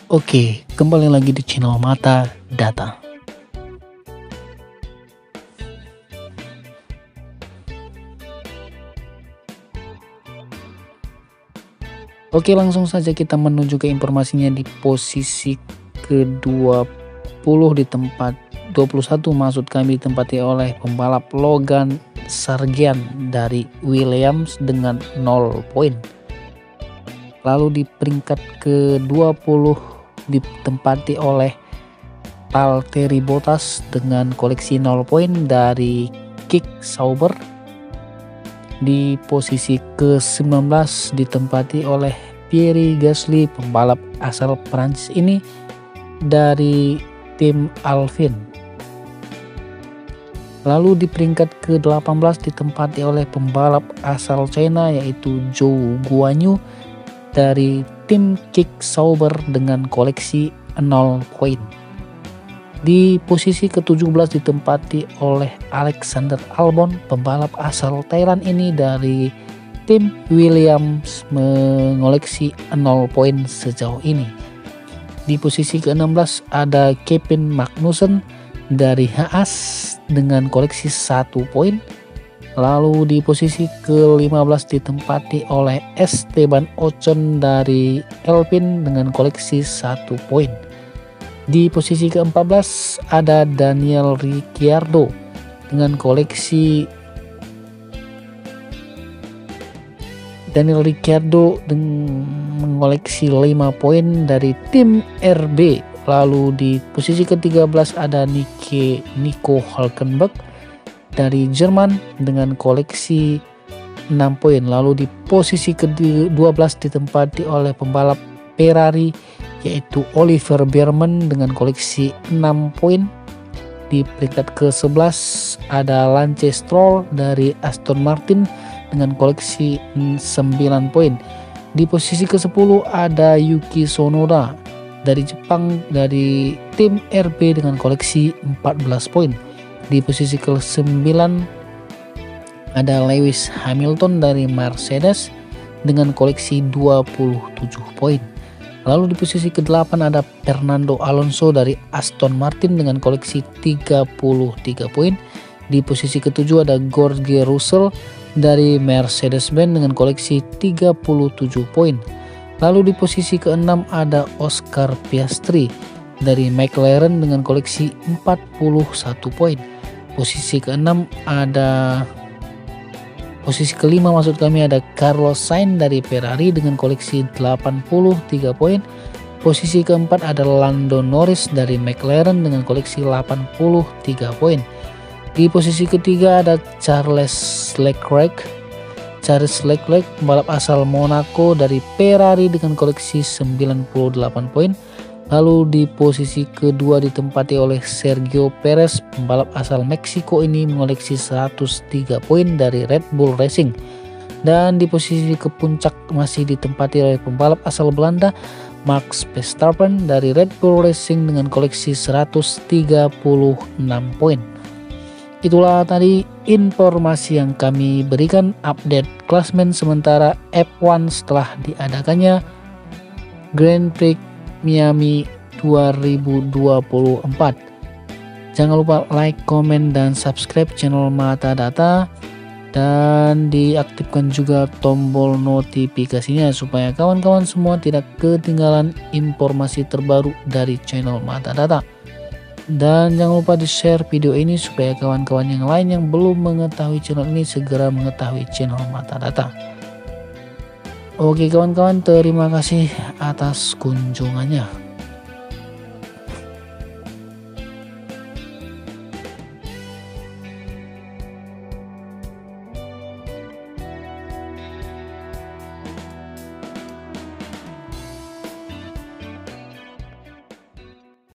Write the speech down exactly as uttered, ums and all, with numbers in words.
Oke, kembali lagi di channel Mata Data. Oke, langsung saja kita menuju ke informasinya. Di posisi ke dua puluh di tempat dua puluh satu maksud kami ditempati oleh pembalap Logan Sargeant dari Williams dengan nol poin. Lalu di peringkat ke dua puluh ditempati oleh Valtteri Bottas dengan koleksi nol poin dari Kick Sauber. Di posisi ke sembilan belas ditempati oleh Pierre Gasly, pembalap asal Prancis ini dari tim Alpine. Lalu di peringkat ke delapan belas ditempati oleh pembalap asal China yaitu Zhou Guanyu dari tim Kick Sauber dengan koleksi nol poin. Di posisi ke tujuh belas ditempati oleh Alexander Albon, pembalap asal Thailand ini dari tim Williams mengoleksi nol poin sejauh ini. Di posisi ke enam belas ada Kevin Magnussen dari Haas dengan koleksi satu poin. Lalu di posisi ke lima belas ditempati oleh Esteban Ocon dari Alpine dengan koleksi satu poin. Di posisi ke empat belas ada Daniel Ricciardo dengan koleksi Daniel Ricciardo mengoleksi lima poin dari tim R B. Lalu di posisi ke tiga belas ada Nike, Nico Hülkenberg dari Jerman dengan koleksi enam poin. Lalu di posisi ke dua belas ditempati oleh pembalap Ferrari yaitu Oliver Bierman dengan koleksi enam poin. Di peringkat ke sebelas ada Lance Stroll dari Aston Martin dengan koleksi sembilan poin. Di posisi ke sepuluh ada Yuki Tsunoda dari Jepang dari tim R B dengan koleksi empat belas poin. Di posisi ke sembilan ada Lewis Hamilton dari Mercedes dengan koleksi dua puluh tujuh poin. Lalu di posisi ke delapan ada Fernando Alonso dari Aston Martin dengan koleksi tiga puluh tiga poin. Di posisi ke tujuh ada George Russell dari Mercedes-Benz dengan koleksi tiga puluh tujuh poin. Lalu di posisi ke enam ada Oscar Piastri dari McLaren dengan koleksi empat puluh satu poin. Posisi ke enam ada Posisi kelima maksud kami ada Carlos Sainz dari Ferrari dengan koleksi delapan puluh tiga poin. Posisi keempat ada Lando Norris dari McLaren dengan koleksi delapan puluh tiga poin. Di posisi ketiga ada Charles Leclerc. Charles Leclerc pembalap asal Monaco dari Ferrari dengan koleksi sembilan puluh delapan poin. Lalu di posisi kedua ditempati oleh Sergio Perez, pembalap asal Meksiko ini mengoleksi seratus tiga poin dari Red Bull Racing. Dan di posisi ke puncak masih ditempati oleh pembalap asal Belanda Max Verstappen dari Red Bull Racing dengan koleksi seratus tiga puluh enam poin. Itulah tadi informasi yang kami berikan, update klasmen sementara F satu setelah diadakannya Grand Prix Miami dua ribu dua puluh empat. Jangan lupa like, komen, dan subscribe channel Mata Data dan diaktifkan juga tombol notifikasinya supaya kawan-kawan semua tidak ketinggalan informasi terbaru dari channel Mata Data. Dan jangan lupa di share video ini supaya kawan-kawan yang lain yang belum mengetahui channel ini segera mengetahui channel Mata Data. Oke kawan-kawan, terima kasih atas kunjungannya.